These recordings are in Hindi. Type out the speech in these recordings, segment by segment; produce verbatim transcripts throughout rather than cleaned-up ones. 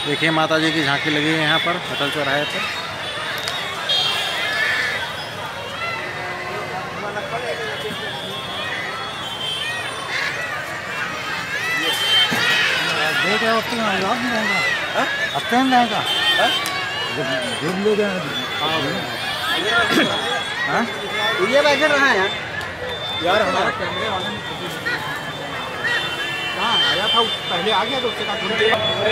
देखिए माता जी की झांकी लगी है यहाँ पर अटल चौराहे पर। देख रहे हो जाएगा ये बैठे रहा है यार हमारा कैमरे वाले ने कहाँ आया था पहले आ गया तो उसके बाद थोड़ी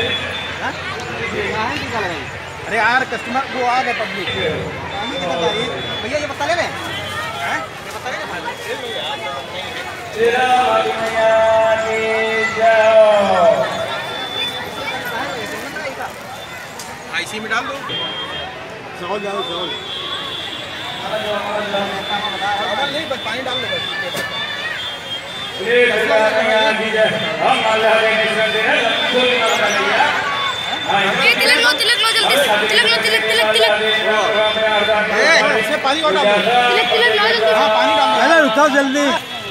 अरे यार कस्टमर वो आ गए पब्लिक भैया ये बता ले रहे हैं ये बता इसी में डाल दो चावल डालो चावल नहीं बस पानी डाल लो तिलक लो तिलक लो जल्दी तिलक लो तिलक तिलक तिलक इसमें पानी और डाल दो तिलक तिलक लो जल्दी हाँ पानी डाल दो रुको जल्दी।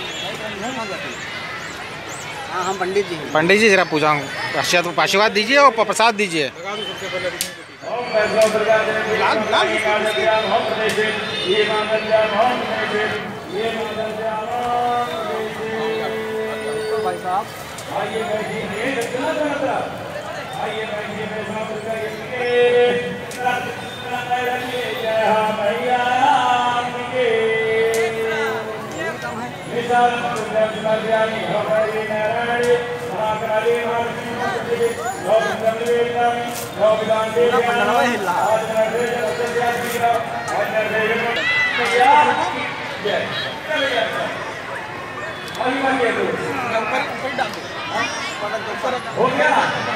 हाँ हम पंडित जी पंडित जी जरा पूजा आशीर्वाद दीजिए और प्रसाद दीजिए। भाई साहब हो गया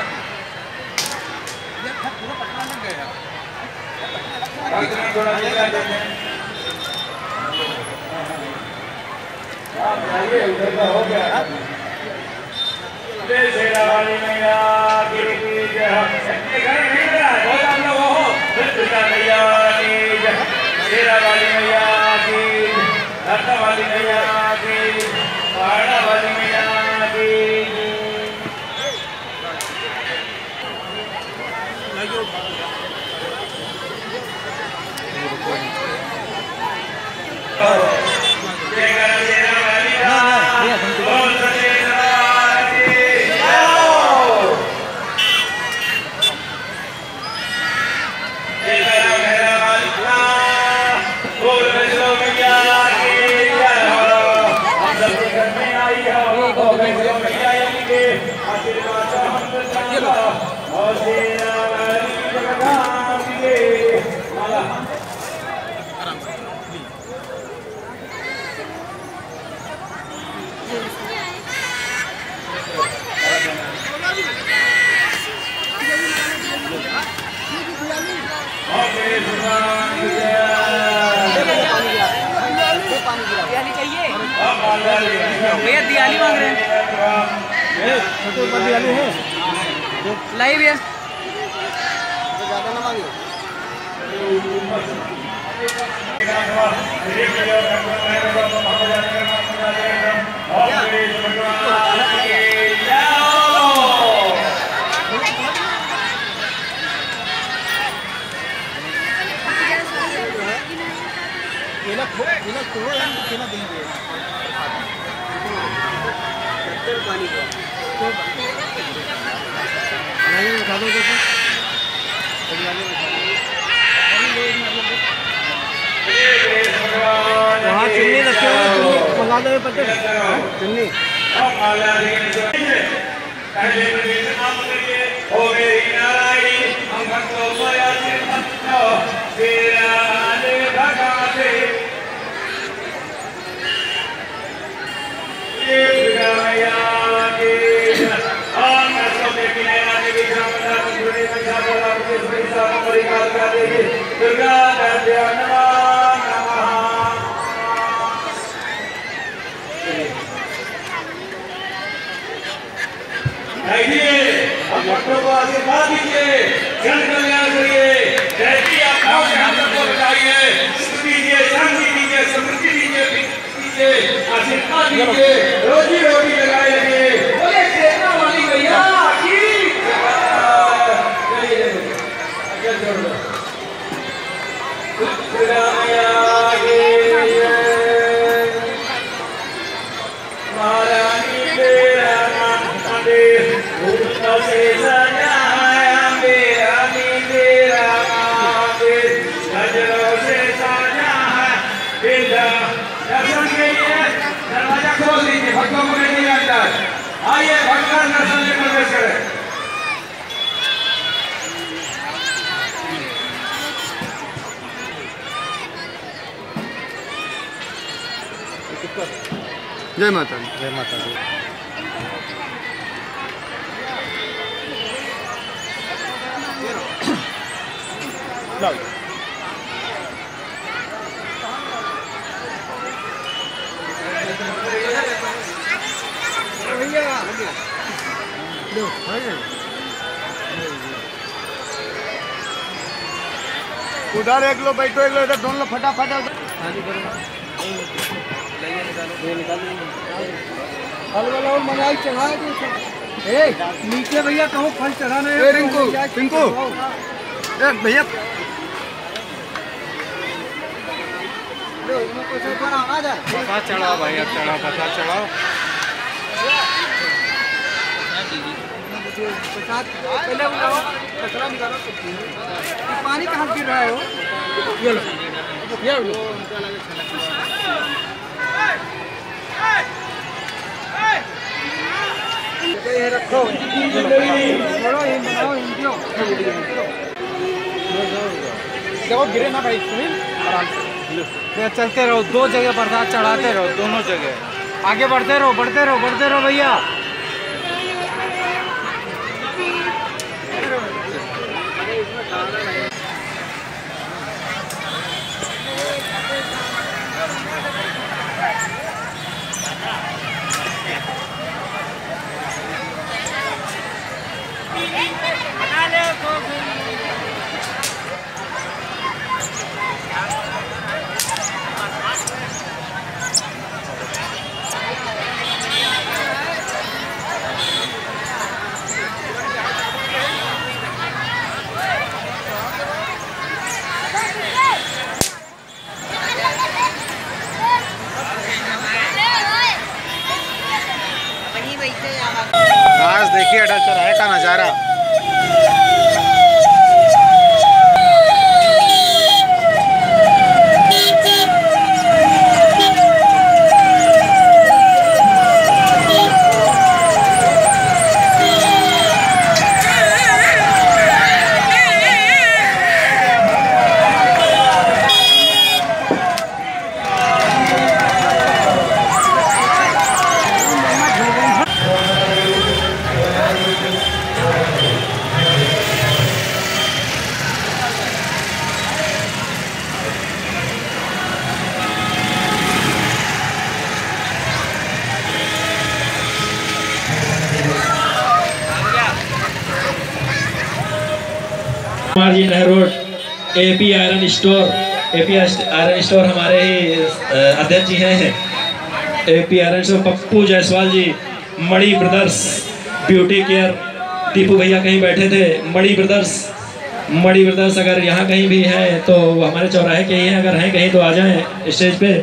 उधर का हो गया शेरा वाली मैया की जय घर नहीं रहा बहुत हम लोग हो मैया की जय शेरा वाली मैया की रत्न वाली मैया की पहाड़ा वाली मैया की भैया दियाली मांग रहे हैं दियाली है लाइव है ज्यादा ना मांगे केला केला तोड़ो यार केला देंगे पानी को उठा दो वहाँ चुन्नी रखे हुए मंगा दो पत्ते चुन्नी भक्तों को आशीर्वाद दीजिए, जन कल्याण करिए, जैसी आपदाओं से हम सबको बचाइए, सुख दीजिए, शांति दीजिए, समृद्धि दीजिए, दीजिए, आशीर्वाद दीजिए, रोजी रोटी लगाए रखिए। बोले सेना वाली मैया की जय। से सजा है मेरा तेरा मंदिर, नजरों से सजा है बेटा। दर्शन के लिए दरवाजा खोल दीजिए, भक्तों को ले लीजिए अंदर। आइए भगवान दर्शन में प्रवेश करें। जय माता दी। जय माता दी। उधर एक लो बैठो, एक लो इधर, दोनों लोग फटाफट फल वाला और मलाई चढ़ा दो। नीचे भैया कहो फल चढ़ाना है। रिंकू रिंकू भैया पता चढ़ाओ भाई, अब चढ़ाओ, पता चढ़ाओ। पहले बुलाओ, कचरा निकालो। पानी कहाँ गिर रहा है वो? ये लो, ये लो। ये रखो, देखो गिरे ना भाई, सुनील आराम से चलते रहो, दो जगह प्रसाद चढ़ाते रहो, दोनों जगह आगे बढ़ते रहो, बढ़ते रहो, बढ़ते रहो भैया। आज देखिए अटल चौराहे का नज़ारा। G road AP iron store, AP iron store हमारे ही अध्यक्ष जी हैं। AP iron store Pappu Jaiswal ji, Mani brothers beauty care, Tipu भैया कहीं बैठे थे। मणि ब्रदर्स, मणि ब्रदर्स अगर यहाँ कहीं भी है तो हमारे चौराहे के ही हैं, अगर हैं कहीं तो आ जाएं स्टेज पे।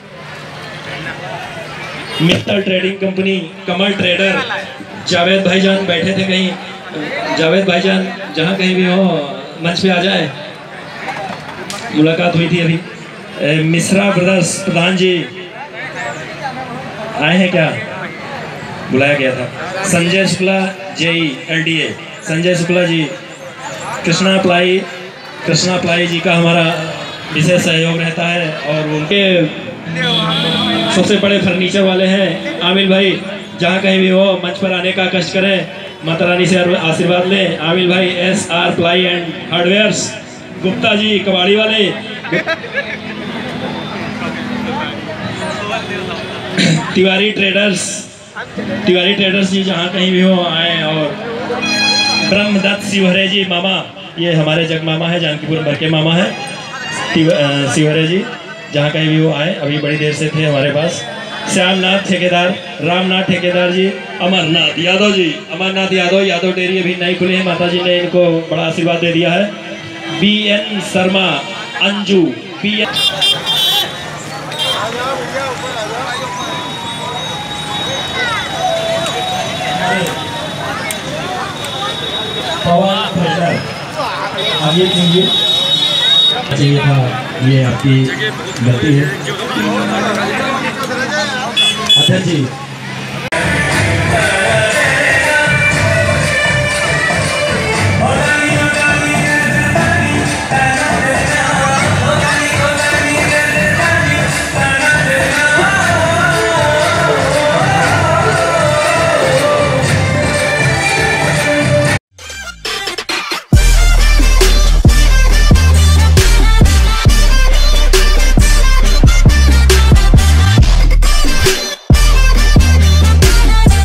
Mittal trading company, Kamal trader, Javed भाईजान बैठे थे कहीं, जावेद भाईजान जहाँ कहीं भी हो मंच पे आ जाए। मुलाकात हुई थी अभी। मिश्रा ब्रदर्स प्रधान जी आए हैं क्या? बुलाया गया था। Sanjay Shukla JE LDA, Sanjay Shukla ji. Krishna ply, Krishna ply ji का हमारा विशेष सहयोग रहता है और उनके सबसे बड़े फर्नीचर वाले हैं आमिर भाई। जहाँ कहीं भी हो मंच पर आने का कष्ट करें, माता रानी से आशीर्वाद लें। आमिर भाई S R ply and hardwares. Gupta ji कबाड़ी वाले, तिवारी ट्रेडर्स, तिवारी ट्रेडर्स जी जहाँ कहीं भी हो आए। और ब्रह्मदत्त शिवहरे जी मामा, ये हमारे जग मामा है, जानकीपुर भर के मामा है शिवहरे जी, जहाँ कहीं भी वो आए। अभी बड़ी देर से थे हमारे पास। श्यामनाथ ठेकेदार, रामनाथ ठेकेदार जी, अमरनाथ यादव जी, अमरनाथ यादव, यादव डेयरी अभी नहीं खुले हैं, माता जी ने इनको बड़ा आशीर्वाद दे दिया है। B N Sharma, Anju, B N आगे कीजिए चाहिए था, ये आपकी गलती है। अच्छा जी।